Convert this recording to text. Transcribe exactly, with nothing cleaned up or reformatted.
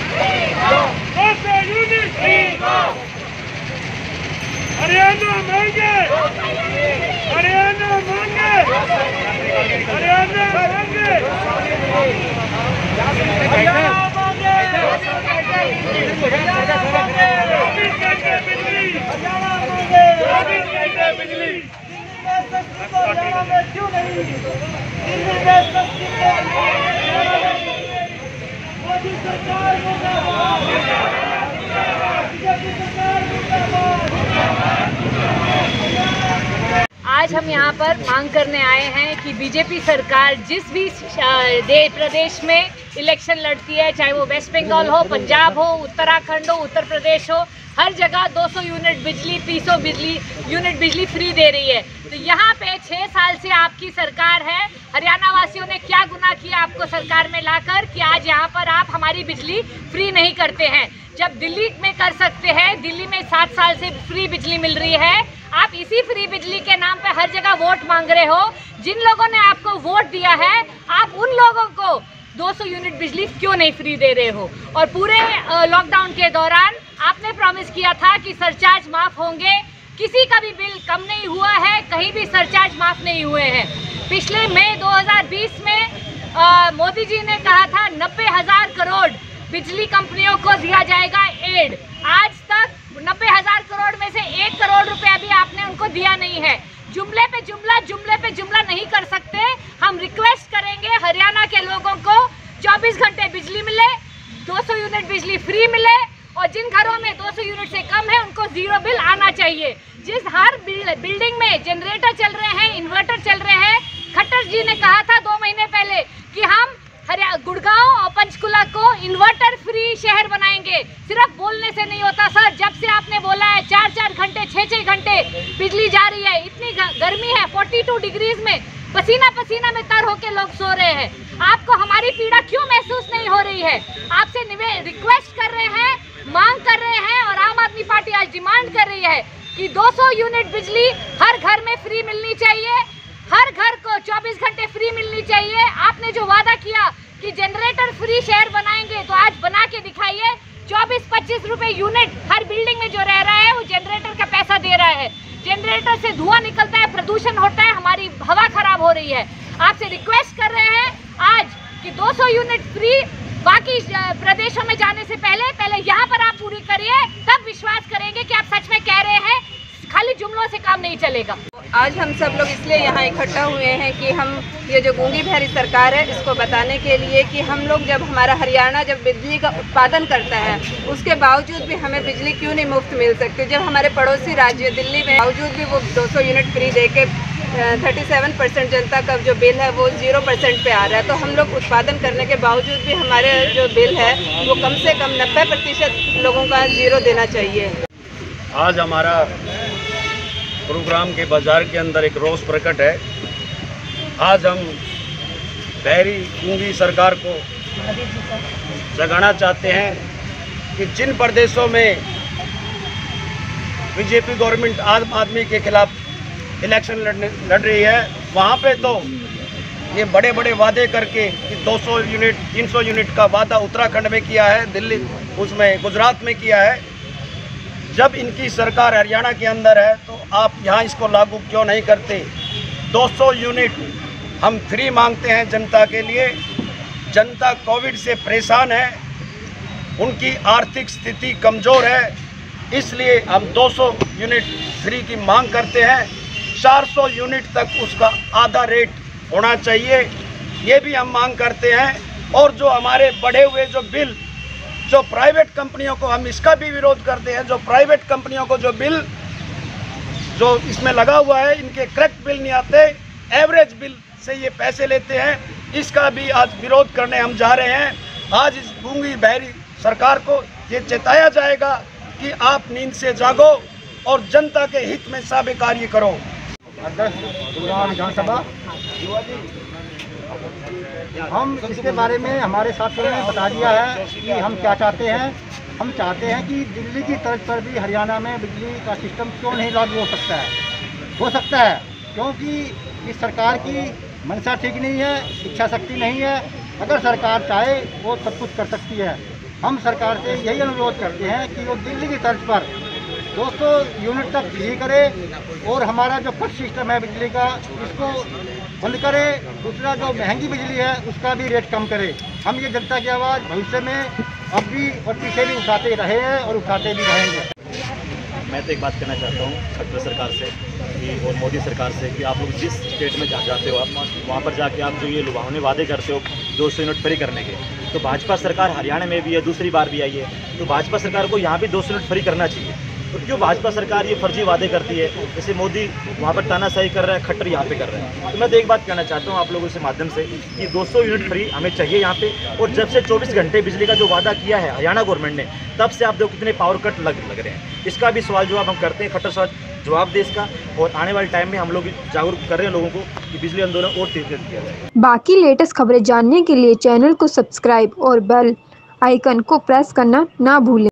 हरियाणा मांगे, हरियाणा मांगे, हरियाणा मांगे, बिजली क्यों नहीं? मोदी सरकार आज हम यहाँ पर मांग करने आए हैं कि बीजेपी सरकार जिस भी देश प्रदेश में इलेक्शन लड़ती है, चाहे वो वेस्ट बंगाल हो, पंजाब हो, उत्तराखंड हो, उत्तर प्रदेश हो, हर जगह दो सौ यूनिट बिजली, तीन सौ बिजली यूनिट बिजली फ्री दे रही है। तो यहाँ पे छः साल से आपकी सरकार है। हरियाणा वासियों ने क्या गुनाह किया आपको सरकार में लाकर कि आज यहाँ पर आप हमारी बिजली फ्री नहीं करते हैं? जब दिल्ली में कर सकते हैं, दिल्ली में सात साल से फ्री बिजली मिल रही है, आप इसी फ्री बिजली के नाम पे हर जगह वोट मांग रहे हो। जिन लोगों ने आपको वोट दिया है, आप उन लोगों को दो सौ यूनिट बिजली क्यों नहीं फ्री दे रहे हो? और पूरे लॉकडाउन के दौरान आपने प्रॉमिस किया था कि सरचार्ज माफ होंगे। किसी का भी बिल कम नहीं हुआ है, कहीं भी सरचार्ज माफ नहीं हुए हैं। पिछले मई दो हज़ार बीस में आ, मोदी जी ने कहा था नब्बे हजार करोड़ बिजली कंपनियों को दिया जाएगा एड। आज तक नब्बे हजार करोड़ में से एक करोड़ रुपया भी आपने उनको दिया नहीं है। जुमले पे जुमला जुमले पे जुमला नहीं कर सकते। हम रिक्वेस्ट करेंगे हरियाणा के लोगों को चौबीस घंटे बिजली मिले, दो सौ यूनिट बिजली फ्री मिले, और जिन घरों में दो सौ यूनिट से कम है उनको जीरो बिल आना चाहिए। जिस हर बिल्डिंग में जनरेटर चल रहे हैं, इन्वर्टर चल रहे हैं, खट्टर जी ने कहा था दो महीने पहले कि हम हरियाणा, गुड़गांव और पंचकुला को इन्वर्टर फ्री शहर बनाएंगे। सिर्फ बोलने से नहीं होता सर। जब से आपने बोला है चार चार घंटे छः छः घंटे बिजली जा रही है, इतनी गर्मी है, बयालीस डिग्रीज में पसीना पसीना में तर होके लोग सो रहे हैं, आपको हमारी पीड़ा क्यों महसूस नहीं हो रही है? आपसे रिक्वेस्ट कर रहे हैं, मांग कर रहे हैं, और आम आदमी पार्टी आज डिमांड कर रही है कि दो सौ यूनिट बिजली हर घर में फ्री मिलनी चाहिए, हर घर को चौबीस घंटे फ्री मिलनी चाहिए। आपने जो वादा किया कि जनरेटर फ्री शहर बनाएंगे, तो आज बना के दिखाइए। चौबीस पच्चीस रुपए यूनिट हर बिल्डिंग में जो रह रहा है वो जनरेटर का पैसा दे रहा है। जनरेटर से धुआं निकलता है, प्रदूषण होता है, हमारी हवा खराब हो रही है। आपसे रिक्वेस्ट कर रहे हैं आज कि दो सौ यूनिट फ्री बाकी प्रदेशों में जाने से पहले पहले यहाँ पर आप पूरी करिए, तब विश्वास करेंगे कि आप सच में कह रहे हैं। खाली जुमलों से काम नहीं चलेगा। आज हम सब लोग इसलिए यहाँ इकट्ठा हुए हैं कि हम ये जो गूंगी बहरी सरकार है इसको बताने के लिए कि हम लोग जब हमारा हरियाणा जब बिजली का उत्पादन करता है, उसके बावजूद भी हमें बिजली क्यों नहीं मुफ्त मिल सकती? जब हमारे पड़ोसी राज्य दिल्ली में बावजूद भी वो दो सौ यूनिट फ्री दे के सैंतीस परसेंट जनता का जो बिल है वो जीरो परसेंट पे आ रहा है। तो हम लोग उत्पादन करने के बावजूद भी हमारे जो बिल है वो कम से कम नब्बे प्रतिशत लोगों का जीरो देना चाहिए। आज हमारा गुरुग्राम के बाजार के अंदर एक रोष प्रकट है। आज हम बहरी गूंगी सरकार को जगाना चाहते हैं कि जिन प्रदेशों में बीजेपी गवर्नमेंट आम आदमी के खिलाफ इलेक्शन लड़ने लड़ रही है, वहाँ पे तो ये बड़े बड़े वादे करके कि दो सौ यूनिट तीन सौ यूनिट का वादा उत्तराखंड में किया है, दिल्ली उसमें गुजरात में किया है। जब इनकी सरकार हरियाणा के अंदर है तो आप यहाँ इसको लागू क्यों नहीं करते? दो सौ यूनिट हम फ्री मांगते हैं जनता के लिए। जनता कोविड से परेशान है, उनकी आर्थिक स्थिति कमज़ोर है, इसलिए हम दो सौ यूनिट फ्री की मांग करते हैं। चार सौ यूनिट तक उसका आधा रेट होना चाहिए, ये भी हम मांग करते हैं। और जो हमारे बढ़े हुए जो बिल जो प्राइवेट कंपनियों को, हम इसका भी विरोध करते हैं। जो प्राइवेट कंपनियों को जो बिल जो इसमें लगा हुआ है, इनके करेक्ट बिल नहीं आते, एवरेज बिल से ये पैसे लेते हैं, इसका भी आज विरोध करने हम जा रहे हैं। आज इस गूंगी बहरी सरकार को ये चेताया जाएगा कि आप नींद से जागो और जनता के हित में साबे कार्य करो। विधानसभा हम इसके बारे में हमारे साथियों ने बता दिया है कि हम क्या चाहते हैं। हम चाहते हैं कि दिल्ली की तर्ज पर भी हरियाणा में बिजली का सिस्टम क्यों नहीं लागू हो सकता है? हो सकता है, क्योंकि इस सरकार की मंशा ठीक नहीं है, इच्छा शक्ति नहीं है। अगर सरकार चाहे वो सब कुछ कर सकती है। हम सरकार से यही अनुरोध करते हैं कि वो दिल्ली की तर्ज पर दो सौ यूनिट तक बिजली करे और हमारा जो कट सिस्टम है बिजली का इसको बंद करे। दूसरा जो महंगी बिजली है उसका भी रेट कम करे। हम ये जनता की आवाज़ भविष्य में अब भी और पीछे भी उठाते रहे हैं और उठाते भी रहेंगे। मैं तो एक बात कहना चाहता हूँ खट्टर सरकार से कि और मोदी सरकार से कि आप लोग जिस स्टेट में जा जाते हो आप वहाँ पर जाके आप जो ये लुभावने वादे करते हो दो सौ यूनिट फ्री करने के, तो भाजपा सरकार हरियाणा में भी है, दूसरी बार भी आई है, तो भाजपा सरकार को यहाँ भी दो सौ यूनिट फ्री करना चाहिए। तो क्यों भाजपा सरकार ये फर्जी वादे करती है? जैसे मोदी वहाँ पर तानाशाही कर रहा है, खट्टर यहाँ पे कर रहे हैं। तो मैं तो एक बात कहना चाहता हूँ आप लोगों के माध्यम से कि दो सौ यूनिट फ्री हमें चाहिए यहाँ पे। और जब से चौबीस घंटे बिजली का जो वादा किया है हरियाणा गवर्नमेंट ने, तब से आप देखो कितने पावर कट लग लग रहे हैं। इसका भी सवाल जवाब हम करते हैं, खट्टर साहब जवाब दे इसका। और आने वाले टाइम में हम लोग जागरूक कर रहे हैं लोगों को कि बिजली आंदोलन और तेज किया जाए। बाकी लेटेस्ट खबरें जानने के लिए चैनल को सब्सक्राइब और बेल आइकन को प्रेस करना ना भूलें।